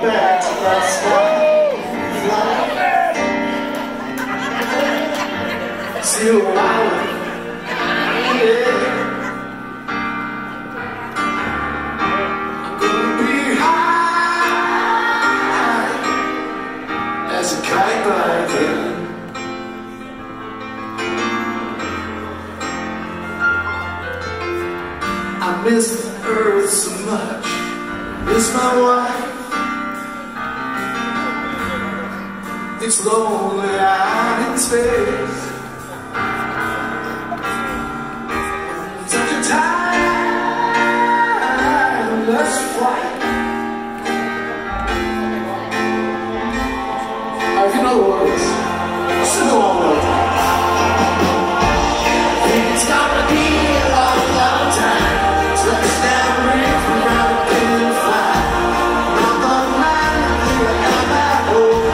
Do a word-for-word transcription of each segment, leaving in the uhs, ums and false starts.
back to that sky. Still wild, yeah. I'm gonna be high as a kite by then. I miss the earth so much, miss my wife. It's lonely out in space. Such a timeless flight. I can know the words. Sing along with it. I think it's gonna be a long, long time. Touchdown ring from around the bend and fly. On the line, I think I got that hope.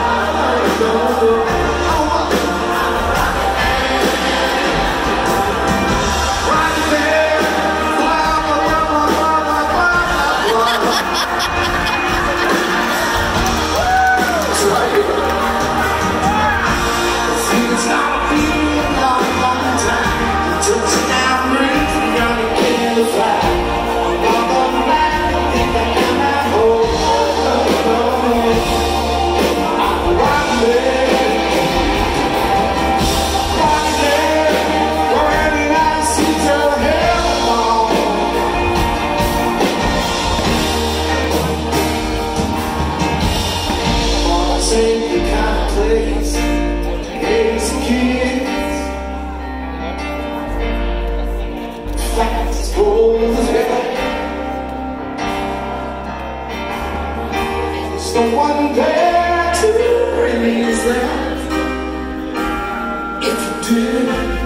There's no one there to raise them. If you did,